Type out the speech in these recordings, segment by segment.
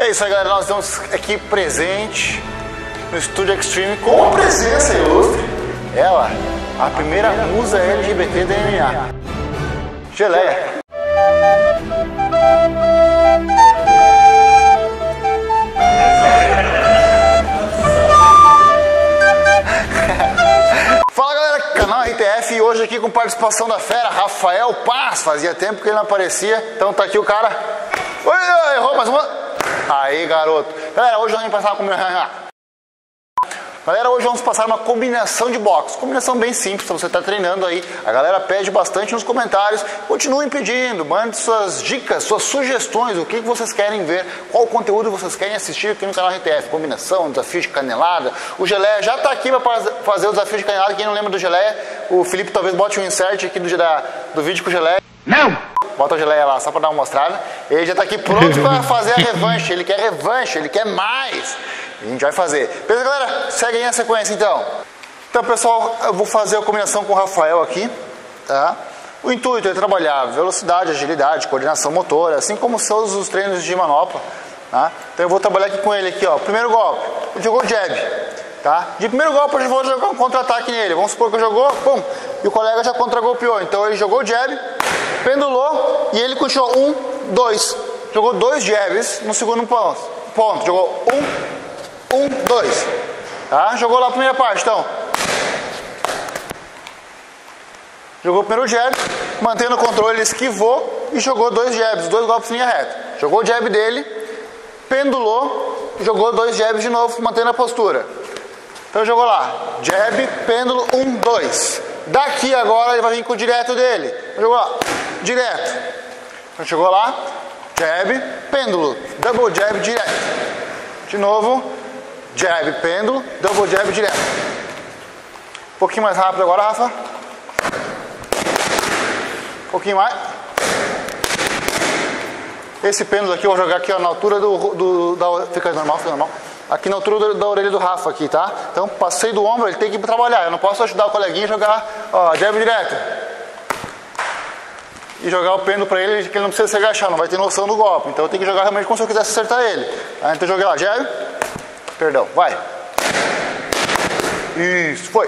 É isso aí, galera, nós estamos aqui presente no Estúdio Extreme com presença ilustre. Ela, a primeira musa LGBT da MMA, Geleia. Fala, galera, canal RTF, e hoje aqui com participação da fera Rafael Paz. Fazia tempo que ele não aparecia, então tá aqui o cara. Oi, errou mais uma. Aí, garoto. Galera, hoje vamos passar uma combinação de boxe. Combinação bem simples, se você está treinando aí. A galera pede bastante nos comentários. Continuem pedindo, mande suas dicas, suas sugestões, o que vocês querem ver, qual conteúdo vocês querem assistir aqui no canal RTF. Combinação, desafio de canelada. O Geleia já está aqui para fazer o desafio de canelada. Quem não lembra do Geleia, o Felipe talvez bote um insert aqui do vídeo com o Geleia. Não! Bota o Geleia lá, só para dar uma mostrada. Ele já está aqui pronto para fazer a revanche. Ele quer revanche, ele quer mais. E a gente vai fazer. Beleza, galera? Segue aí a sequência, então. Então, pessoal, eu vou fazer a combinação com o Rafael aqui, tá? O intuito é trabalhar velocidade, agilidade, coordenação motora, assim como são os treinos de manopla, tá? Então, eu vou trabalhar aqui com ele aqui, ó. Primeiro golpe, ele jogou jab, tá? De primeiro golpe, eu vou jogar um contra-ataque nele. Vamos supor que eu jogou, pum, e o colega já contra-golpeou. Então, ele jogou jab, pendulou e ele continuou 1, 2. Jogou 2 jabs no segundo ponto. Jogou 1, 2. Tá? Jogou lá a primeira parte, então. Jogou o primeiro jab, mantendo o controle, ele esquivou e jogou 2 jabs, 2 golpes em linha reta. Jogou o jab dele, pendulou, jogou 2 jabs de novo, mantendo a postura. Então jogou lá, jab, pêndulo, 1, 2. Daqui agora ele vai vir com o direto dele. Jogou lá, direto. Então chegou lá, jab, pêndulo, double jab, direto. De novo, jab, pêndulo, double jab, direto. Um pouquinho mais rápido agora, Rafa. Um pouquinho mais. Esse pêndulo aqui eu vou jogar aqui, ó, na altura fica normal. Aqui na altura da orelha do Rafa aqui, tá? Então passei do ombro, ele tem que trabalhar. Eu não posso ajudar o coleguinha a jogar, ó, jab direto. E jogar o pêndulo pra ele, que ele não precisa se agachar, não vai ter noção do golpe. Então eu tenho que jogar realmente como se eu quisesse acertar ele. Tá? Então eu joguei lá, jab. Perdão, vai. Isso, foi.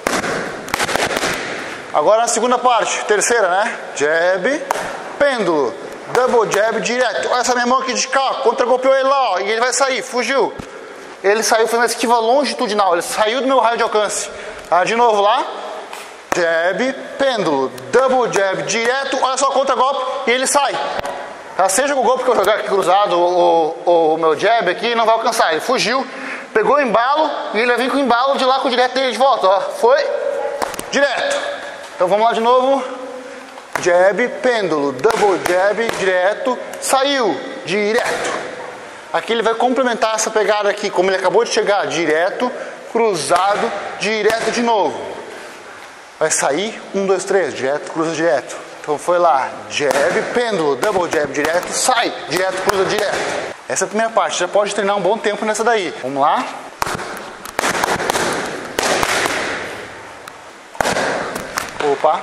Agora na segunda parte, terceira, né? Jab, pêndulo, double jab direto. Olha essa minha mão aqui de cá, contra-golpeou ele lá, ó, e ele vai sair, fugiu. Ele saiu fazendo uma esquiva longitudinal, ele saiu do meu raio de alcance. Tá? De novo lá. Jab, pêndulo, double jab direto, olha só, contra-golpe, e ele sai. Tá? Seja o golpe que eu jogar aqui cruzado ou o meu jab aqui, não vai alcançar. Ele fugiu, pegou o embalo e ele vai vir com o embalo de lá com o direto dele de volta. Ó. Foi direto. Então vamos lá de novo. Jab, pêndulo, double jab, direto, saiu, direto. Aqui ele vai complementar essa pegada aqui, como ele acabou de chegar, direto, cruzado, direto de novo. Vai sair, 1, 2, 3, direto, cruza, direto. Então foi lá, jab, pêndulo, double jab, direto, sai, direto, cruza, direto. Essa é a primeira parte, já pode treinar um bom tempo nessa daí. Vamos lá. Opa.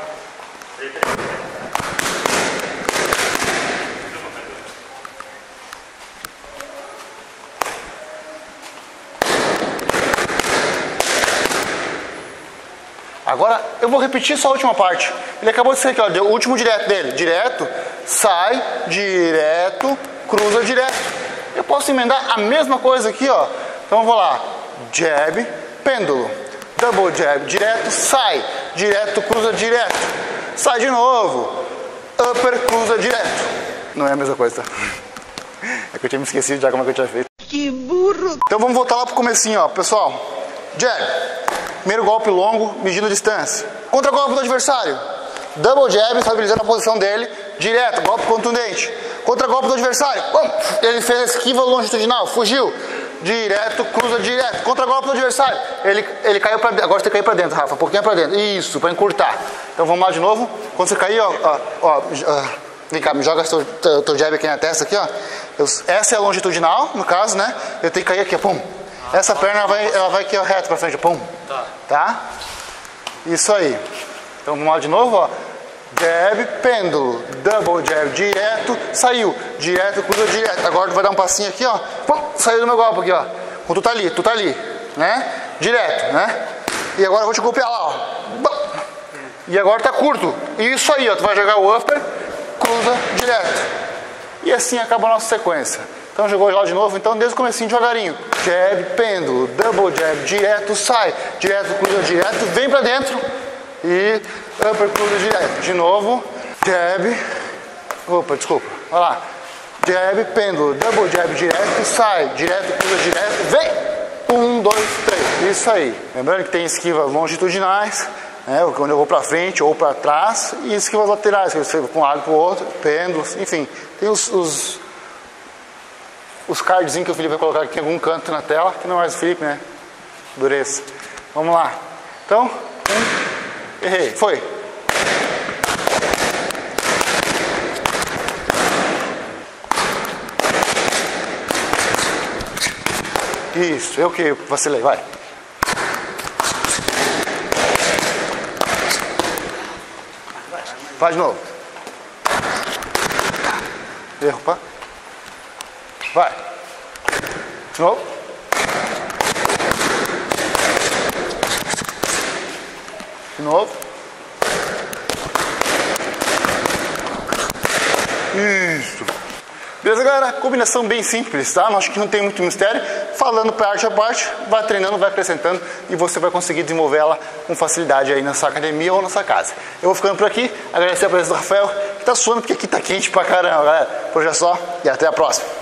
Agora eu vou repetir só a última parte. Ele acabou de ser aqui, ó, deu o último direto dele. Direto, sai, direto, cruza, direto. Eu posso emendar a mesma coisa aqui, ó. Então eu vou lá. Jab, pêndulo, double jab, direto, sai, direto, cruza, direto. Sai de novo. Upper, cruza, direto. Não é a mesma coisa, tá? É que eu tinha me esquecido já como é que eu tinha feito. Que burro! Então vamos voltar lá pro comecinho, ó. Pessoal, jab. Primeiro golpe longo, medindo a distância. Contra-golpe do adversário. Double jab, estabilizando a posição dele. Direto, golpe contundente. Contra-golpe do adversário. Ele fez a esquiva longitudinal, fugiu. Direto, cruza direto. Contra-golpe do adversário. Ele caiu pra dentro. Agora você tem que cair pra dentro, Rafa. Um pouquinho pra dentro. Isso, pra encurtar. Então vamos lá de novo. Quando você cair, ó. Vem cá, me joga teu jab aqui na testa, aqui, ó. Essa é a longitudinal, no caso, né? Eu tenho que cair aqui, ó. Pum. Essa perna ela vai aqui, ó, reto pra frente, pum. Tá? Isso aí. Então vamos lá de novo, ó. jab, pêndulo, double jab, direto, saiu, direto, cruza direto. Agora tu vai dar um passinho aqui, ó, pum, saiu do meu golpe aqui, ó. Tu tá ali, né? Direto, né? E agora eu vou te golpear lá, ó. E agora tá curto. Isso aí, ó, tu vai jogar o upper, cruza direto. E assim acaba a nossa sequência. Então jogou lá de novo, então desde o comecinho devagarinho. Jab, pêndulo, double jab, direto, sai, direto, cruza direto, vem pra dentro. E upper, cruza direto. De novo, jab, opa, desculpa, vai lá. Jab, pêndulo, double jab, direto, sai, direto, cruza direto, vem. 1, 2, 3, isso aí. Lembrando que tem esquivas longitudinais, né, quando eu vou pra frente ou pra trás, e esquivas laterais, que você vai pra um lado pro outro, pêndulos, enfim. Tem os cardzinhos que o Felipe vai colocar aqui em algum canto na tela, que não é mais o Felipe, né? Dureza. Vamos lá. Então, errei, foi. Isso, eu que vacilei, vai. Vai de novo. Erro, pá. Vai. De novo. De novo. Isso. Beleza, galera? Combinação bem simples, tá? Acho que não tem muito mistério. Falando parte a parte, vai treinando, vai acrescentando e você vai conseguir desenvolver ela com facilidade aí na sua academia ou na sua casa. Eu vou ficando por aqui. Agradecer a presença do Rafael, que tá suando porque aqui tá quente pra caramba, galera. Por hoje é só e até a próxima.